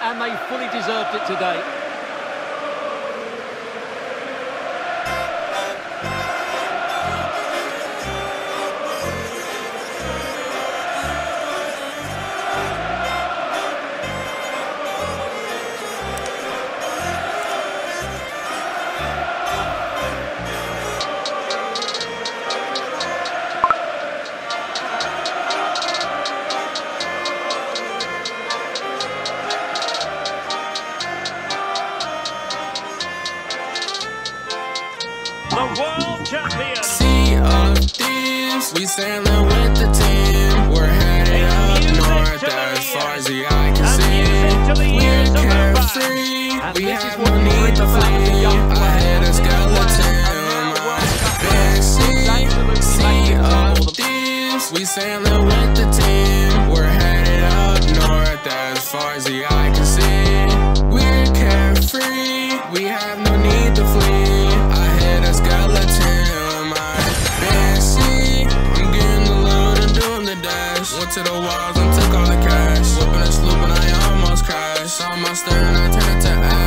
and they fully deserved it today. The world champion. Sea of thieves, we sailing with the team. We're headed up north as far as the eye can see. We're carefree, we have no need to flee. I hit a skeleton, big sea of thieves, we sailing with the team. We're headed up north as far as the eye can see. We're carefree, we have no need to flee. Went to the walls and took all the cash. Whipping and slooping, I almost crashed. Saw my stern, I turned it to ash.